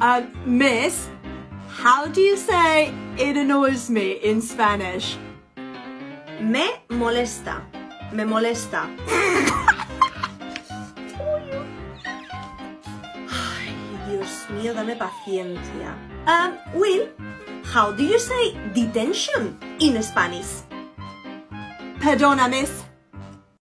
Miss, how do you say it annoys me in Spanish? Me molesta. Me molesta. Ay, Dios mío, dame paciencia. Will, how do you say detention in Spanish? Perdona, miss.